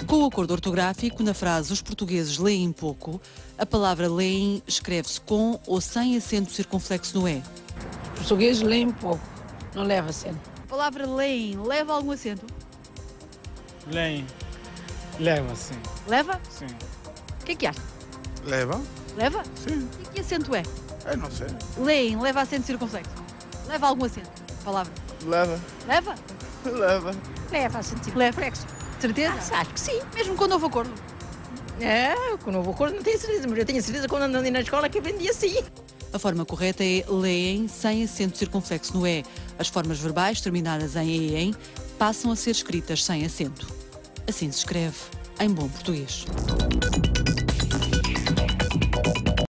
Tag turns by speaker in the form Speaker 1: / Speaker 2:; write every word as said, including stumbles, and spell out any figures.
Speaker 1: Com o acordo ortográfico, na frase os portugueses leem pouco, a palavra leem escreve-se com ou sem acento circunflexo no E.
Speaker 2: Os portugueses leem pouco, não leva acento.
Speaker 3: A palavra leem leva algum acento?
Speaker 4: Leem. Leva, sim.
Speaker 3: Leva?
Speaker 4: Sim.
Speaker 3: O que é que acha?
Speaker 5: Leva?
Speaker 3: Leva?
Speaker 5: Sim.
Speaker 3: E que acento é?
Speaker 5: Eu não sei.
Speaker 3: Leem, leva acento circunflexo. Leva algum acento? A palavra.
Speaker 5: Leva.
Speaker 3: Leva?
Speaker 5: Leva.
Speaker 6: Leva acento
Speaker 3: Leva.
Speaker 6: circunflexo.
Speaker 3: Certeza?
Speaker 6: Ah, acho que sim.
Speaker 3: Mesmo com o novo acordo?
Speaker 6: É, com o novo acordo não tenho certeza, mas eu tenho certeza quando andando na escola que aprendi assim.
Speaker 1: A forma correta é leem sem acento circunflexo no E. As formas verbais terminadas em E e em passam a ser escritas sem acento. Assim se escreve em bom português.